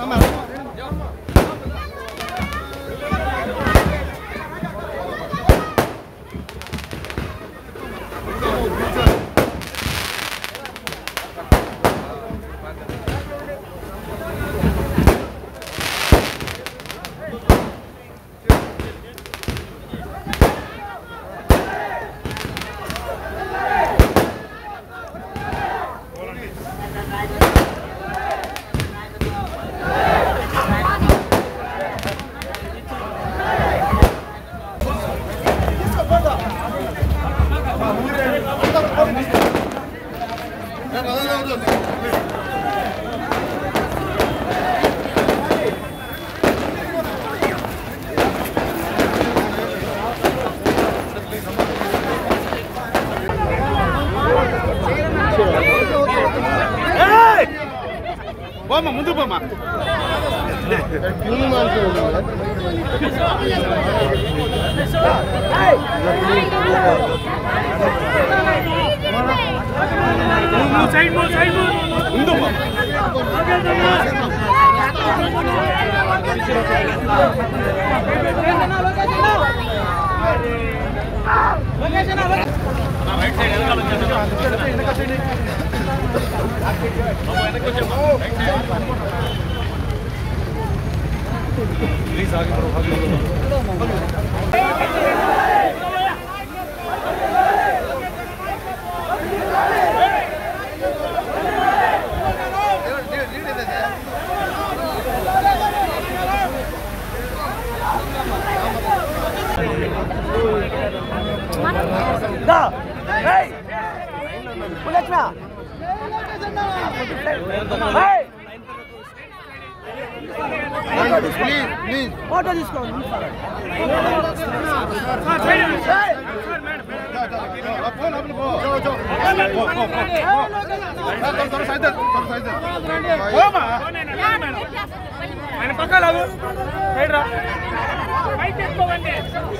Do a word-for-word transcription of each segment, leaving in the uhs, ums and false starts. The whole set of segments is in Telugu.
పోమ్మా ముందు పోమ్మా సైడ్ మో సైడ్ మో ముందు రైట్ సైడ్ प्लीज आगे बढ़ो आगे बढ़ो दा हे बुलेटना हे प्लीज प्लीज फोटो తీసుకోండి ఫోన్ అప్పుడు పో జో జో తో సైడ్ తో సైడ్ ఓమా ఆయన పక్క లాగు సైడ్ రా పైకి ఎత్తుకోండి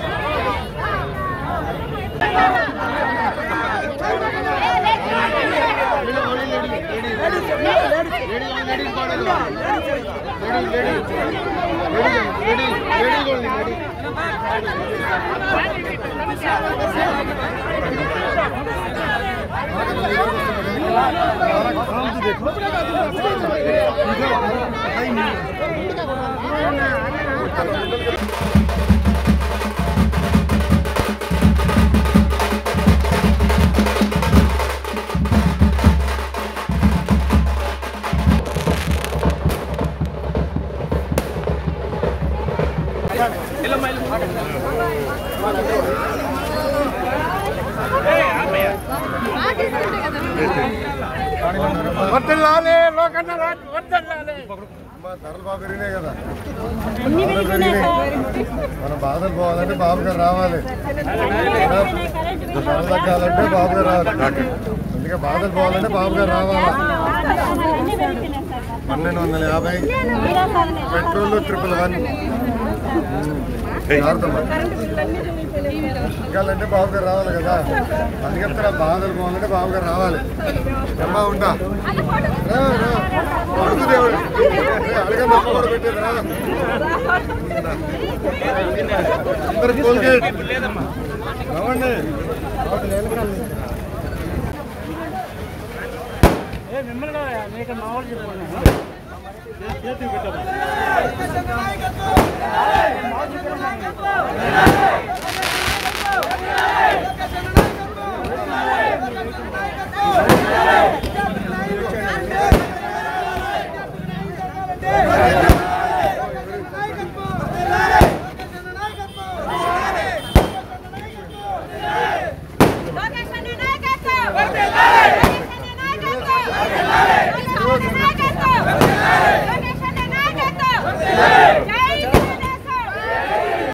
వర్దల్లాలే లోకన్న రాజ్ వర్దల్లాలే మా ధరలు బాగా పెరిగినాయి కదా మన బాధలు పోవాలంటే బాబు గారు రావాలి ధరలు తగ్గాలంటే బాబు గారు రావాలి అందుకే బాధలు పోవాలంటే బాబు గారు రావాలి పన్నెండు వందల యాభై పెట్రోల్ ట్రిపుల్ వన్ తగ్గాలంటే బాబు గారు రావాలి కదా అందుకే బాధలు పోవాలంటే బాబు గారు రావాలి అమ్మా ఉంటా అడుగు దేవుడు అడగండి అమ్మ కూడా పెట్టేదిరా అందరు కోల్గేట్ రావండి మిమ్మల్ని మా వాళ్ళు చెప్పండి